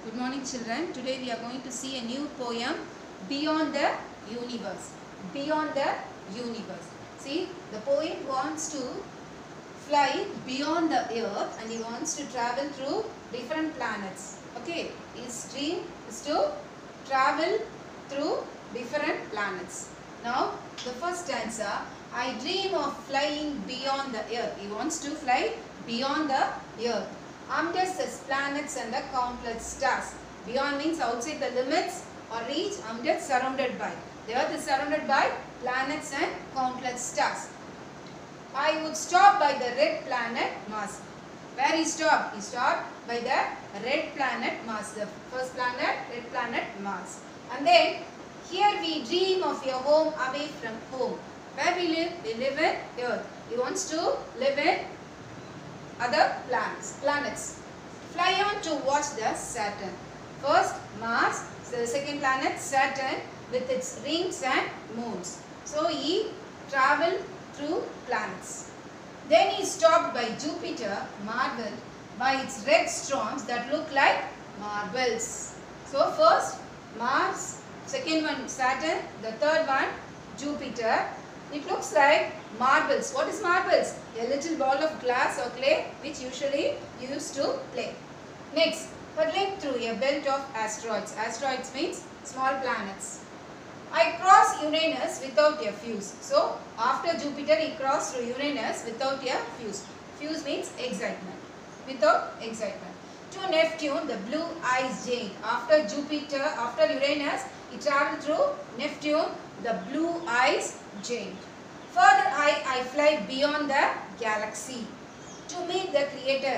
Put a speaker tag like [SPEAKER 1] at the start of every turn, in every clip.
[SPEAKER 1] Good morning children. Today we are going to see a new poem, Beyond the Universe. Beyond the Universe. See, the poet wants to fly beyond the earth and he wants to travel through different planets. Okay, his dream is to travel through different planets. Now, the first stanza, I dream of flying beyond the earth. He wants to fly beyond the earth. Amidst the planets and the countless stars. Beyond means outside the limits or reach, amidst surrounded by. The earth is surrounded by planets and countless stars. I would stop by the red planet Mars. Where he stopped? He stopped by the red planet Mars. The first planet, red planet Mars. And then, here we dream of your home away from home. Where we live? We live in earth. He wants to live in other planets. Fly on to watch the Saturn. First Mars, so the second planet Saturn with its rings and moons. So he travelled through planets. Then he stopped by Jupiter, marveled by its red storms that look like marbles. So first Mars, second one Saturn, the third one Jupiter. It looks like marbles. What is marbles? A little ball of glass or clay which usually used to play. Next, hurtling through a belt of asteroids. Asteroids means small planets. I cross Uranus without a fuse. So, after Jupiter he crossed through Uranus without a fuse. Fuse means excitement. Without excitement. To Neptune, the blue ice giant. After Uranus, he travelled through Neptune, the blue ice giant. Further I fly beyond the galaxy to meet the Creator.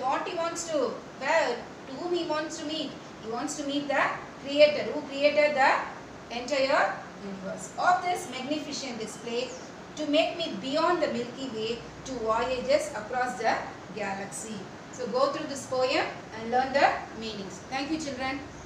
[SPEAKER 1] To whom he wants to meet? He wants to meet the Creator, who created the entire universe. Of this magnificent display, to make me beyond the Milky Way to voyages across the galaxy. So go through this poem and learn the meanings. Thank you children.